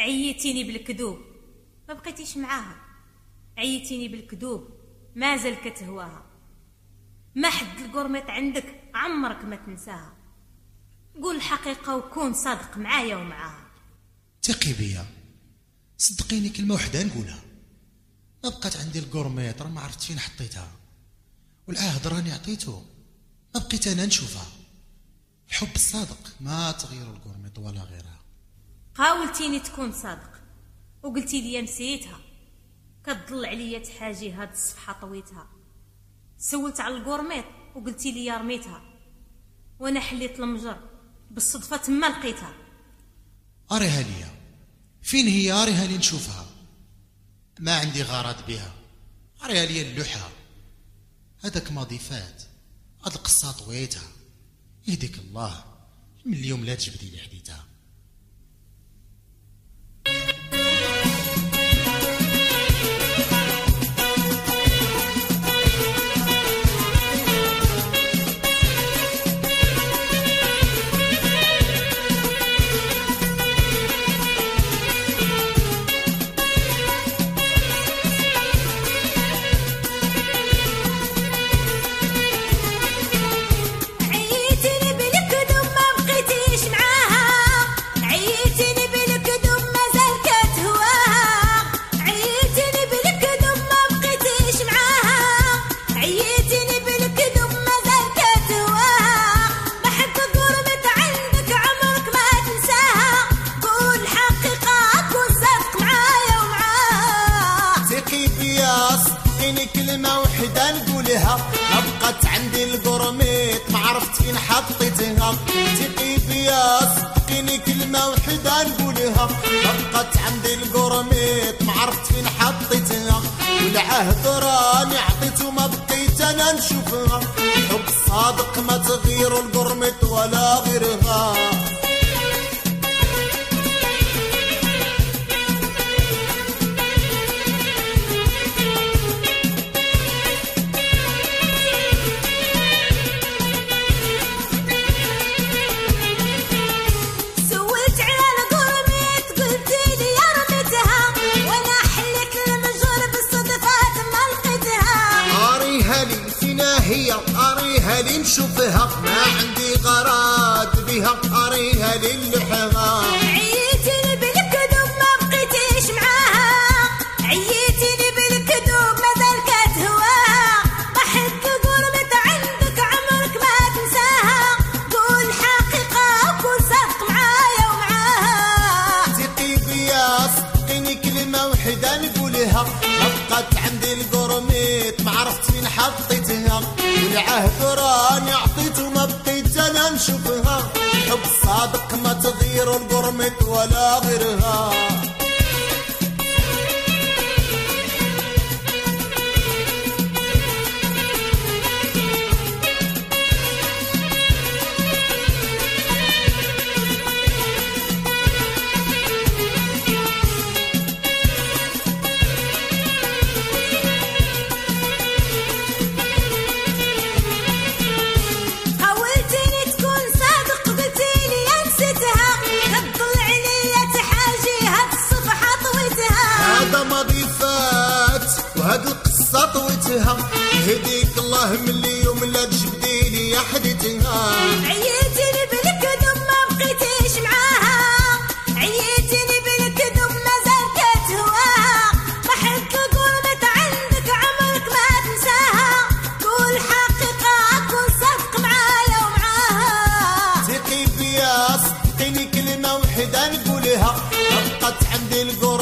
عيتيني بالكذوب ما بقيتيش معاها، عيتيني بالكذوب مازال كتهواها، ما حد القرميط عندك عمرك ما تنساها، قول الحقيقة وكون صادق معايا ومعاها. ثقي بيا، صدقيني كلمة وحدة نقولها، ما بقات عندي القرميط، راه ما عرفت فين حطيتها، والعهد راني عطيته ما بقيت انا نشوفها. الحب الصادق ما تغير القرميط ولا غيرها. قاولتيني تكون صادق وقلتي لي نسيتها، كتضل عليا تحاجي هاد الصفحة طويتها، سولت على القرميط وقلتي لي رميتها، وانا حليت المجر بالصدفة تما لقيتها. اريها ليا، فين هي؟ اريها لي نشوفها، ما عندي غرض بها، اريها ليا اللوحة، هذاك ماضي فات، هاد القصة طويتها، يهديك الله، من اليوم لا تجبدي لي حديتها. كلمة وحدة نقولها، ما بقات عندي القرميط ما عرفت فين حطيتها. ثقي بيا صدقيني كلمة وحدة نقولها، ما بقات عندي القرميط ما عرفت فين حطيتها، والعهد راني عطيته ما بقيت انا نشوفها. الحب صادق ما تغير القرميط ولا غيرها. أريها لي نشوفها، ما عندي غراد بها، أريها لي اللحها. عيتيني بالكذوب ما بقيتيش معاها، عيتيني بالكذوب مازال كتهواها، ما حد القرميط عندك عمرك ما تنساها، قول الحقيقة وكون صادق معايا ومعاها. ثقي بيا صدقيني كلمة وحدة نقولها، ما بقات عندي القرميط ما عرفت فين حطيتها، والعهد راني عطيته ما بقيت انا نشوفها. الحب صادق ما تغير القرميط ولا غيرها. وهاد القصة طويتها، يهديك الله من اليوم لا تجبدي لي حديتها. عيتيني بالكذوب ما بقيتيش معاها، عيتيني بالكذوب مازال كتهواها، ما حد القرميط عندك عمرك ما تنساها، قول الحقيقة كون صادق معايا ومعاها. ثقي بيا صدقيني كلمة وحدة نقولها، ما بقات عندي القرميط